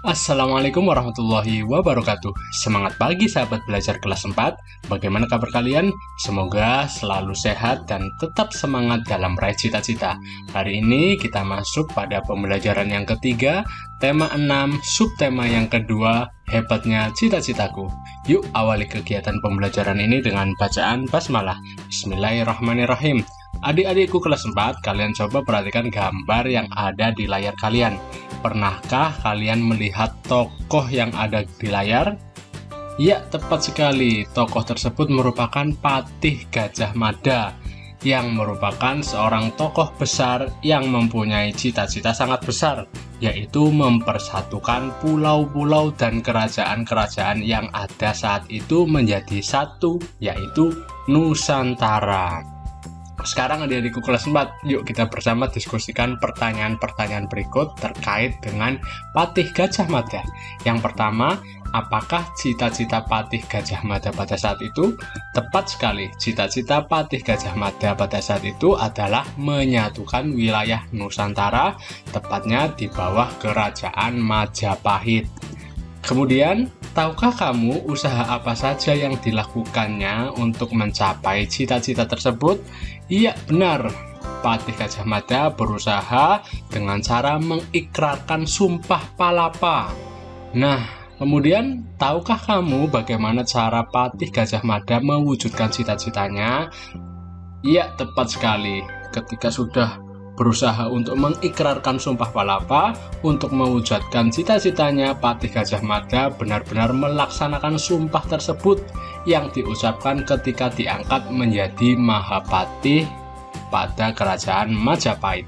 Assalamualaikum warahmatullahi wabarakatuh. Semangat pagi sahabat belajar kelas 4. Bagaimana kabar kalian? Semoga selalu sehat dan tetap semangat dalam meraih cita-cita. Hari ini kita masuk pada pembelajaran yang ketiga, tema 6, subtema yang kedua, hebatnya cita-citaku. Yuk awali kegiatan pembelajaran ini dengan bacaan basmalah. Bismillahirrahmanirrahim. Adik-adikku kelas 4, kalian coba perhatikan gambar yang ada di layar kalian. Pernahkah kalian melihat tokoh yang ada di layar? Ya, tepat sekali. Tokoh tersebut merupakan Patih Gajah Mada, yang merupakan seorang tokoh besar yang mempunyai cita-cita sangat besar, yaitu mempersatukan pulau-pulau dan kerajaan-kerajaan yang ada saat itu menjadi satu, yaitu Nusantara. Sekarang adik-adikku kelas 4, yuk kita bersama diskusikan pertanyaan-pertanyaan berikut terkait dengan Patih Gajah Mada. Yang pertama, apakah cita-cita Patih Gajah Mada pada saat itu? Tepat sekali, cita-cita Patih Gajah Mada pada saat itu adalah menyatukan wilayah Nusantara, tepatnya di bawah Kerajaan Majapahit. Kemudian, tahukah kamu usaha apa saja yang dilakukannya untuk mencapai cita-cita tersebut? Iya, benar. Patih Gajah Mada berusaha dengan cara mengikrarkan Sumpah Palapa. Nah, kemudian tahukah kamu bagaimana cara Patih Gajah Mada mewujudkan cita-citanya? Iya, tepat sekali. Ketika sudah berusaha untuk mengikrarkan Sumpah Palapa untuk mewujudkan cita-citanya, Patih Gajah Mada benar-benar melaksanakan sumpah tersebut yang diucapkan ketika diangkat menjadi Mahapatih pada Kerajaan Majapahit.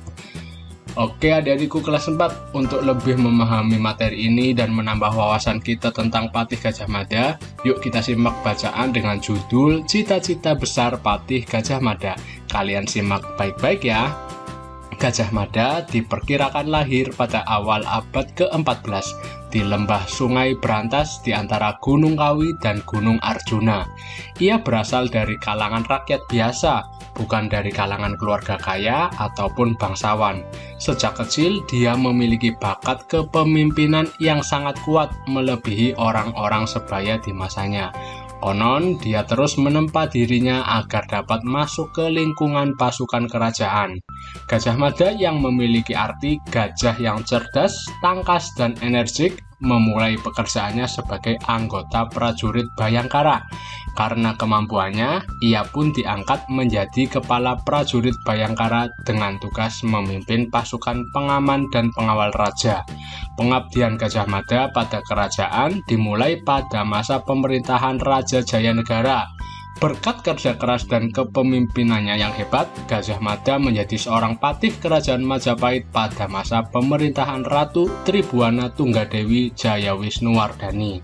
Oke adik-adikku kelas 4, untuk lebih memahami materi ini dan menambah wawasan kita tentang Patih Gajah Mada, yuk kita simak bacaan dengan judul Cita-Cita Besar Patih Gajah Mada. Kalian simak baik-baik ya. Gajah Mada diperkirakan lahir pada awal abad ke-14 di lembah Sungai Brantas di antara Gunung Kawi dan Gunung Arjuna. Ia berasal dari kalangan rakyat biasa, bukan dari kalangan keluarga kaya ataupun bangsawan. Sejak kecil, dia memiliki bakat kepemimpinan yang sangat kuat melebihi orang-orang sebaya di masanya. Konon, dia terus menempa dirinya agar dapat masuk ke lingkungan pasukan kerajaan. Gajah Mada yang memiliki arti gajah yang cerdas, tangkas, dan energik memulai pekerjaannya sebagai anggota prajurit Bayangkara. Karena kemampuannya, ia pun diangkat menjadi kepala prajurit Bayangkara dengan tugas memimpin pasukan pengaman dan pengawal raja. Pengabdian Gajah Mada pada kerajaan dimulai pada masa pemerintahan Raja Jayanegara. Berkat kerja keras dan kepemimpinannya yang hebat, Gajah Mada menjadi seorang patih kerajaan Majapahit pada masa pemerintahan Ratu Tribhuwana Tunggadewi Jayawisnuwardhani.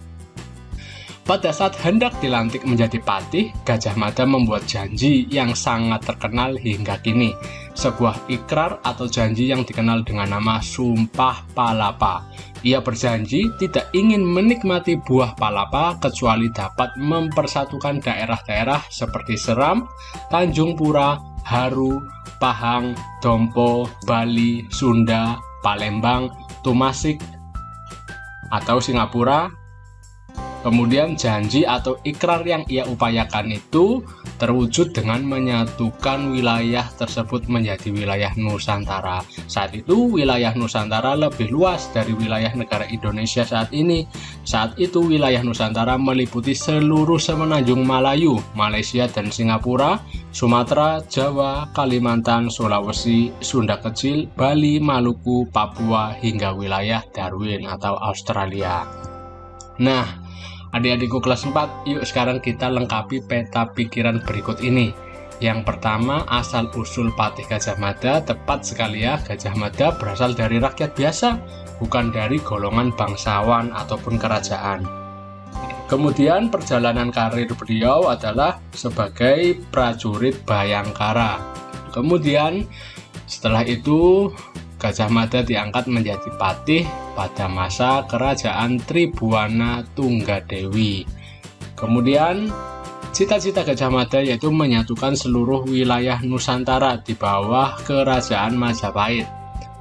Pada saat hendak dilantik menjadi patih, Gajah Mada membuat janji yang sangat terkenal hingga kini. Sebuah ikrar atau janji yang dikenal dengan nama Sumpah Palapa. Ia berjanji tidak ingin menikmati buah palapa kecuali dapat mempersatukan daerah-daerah seperti Seram, Tanjung Pura, Haru, Pahang, Dompo, Bali, Sunda, Palembang, Tumasik, atau Singapura. Kemudian janji atau ikrar yang ia upayakan itu terwujud dengan menyatukan wilayah tersebut menjadi wilayah Nusantara. Saat itu wilayah Nusantara lebih luas dari wilayah negara Indonesia saat ini. Saat itu wilayah Nusantara meliputi seluruh semenanjung Malayu, Malaysia dan Singapura, Sumatera, Jawa, Kalimantan, Sulawesi, Sunda Kecil, Bali, Maluku, Papua, hingga wilayah Darwin atau Australia. Nah, adik-adikku kelas 4, yuk sekarang kita lengkapi peta pikiran berikut ini. Yang pertama, asal-usul Patih Gajah Mada. Tepat sekali ya, Gajah Mada berasal dari rakyat biasa, bukan dari golongan bangsawan ataupun kerajaan. Kemudian perjalanan karir beliau adalah sebagai prajurit Bayangkara. Kemudian setelah itu Gajah Mada diangkat menjadi patih pada masa kerajaan Tribhuwana Tunggadewi. Kemudian cita-cita Gajah Mada yaitu menyatukan seluruh wilayah Nusantara di bawah Kerajaan Majapahit.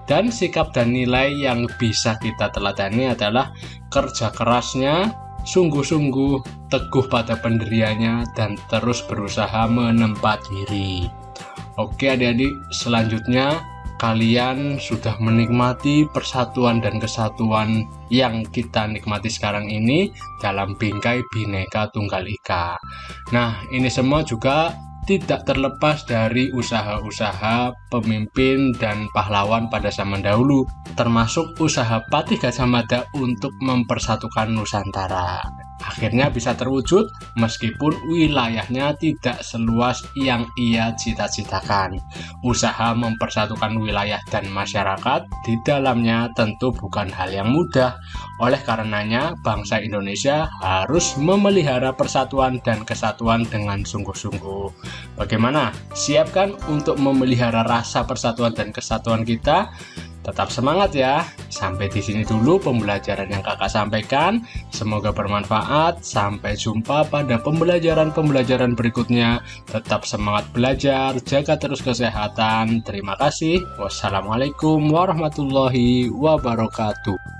Dan sikap dan nilai yang bisa kita teladani adalah kerja kerasnya, sungguh-sungguh teguh pada pendiriannya, dan terus berusaha menempa diri. Oke adik-adik, selanjutnya kalian sudah menikmati persatuan dan kesatuan yang kita nikmati sekarang ini dalam bingkai Bhinneka Tunggal Ika. Nah, ini semua juga tidak terlepas dari usaha-usaha pemimpin dan pahlawan pada zaman dahulu, termasuk usaha Patih Gajah Mada untuk mempersatukan Nusantara. Akhirnya bisa terwujud meskipun wilayahnya tidak seluas yang ia cita-citakan. Usaha mempersatukan wilayah dan masyarakat di dalamnya tentu bukan hal yang mudah. Oleh karenanya, bangsa Indonesia harus memelihara persatuan dan kesatuan dengan sungguh-sungguh. Bagaimana? Siapkan untuk memelihara rasa persatuan dan kesatuan kita? Tetap semangat ya. Sampai di sini dulu pembelajaran yang kakak sampaikan. Semoga bermanfaat. Sampai jumpa pada pembelajaran-pembelajaran berikutnya. Tetap semangat belajar, jaga terus kesehatan. Terima kasih. Wassalamualaikum warahmatullahi wabarakatuh.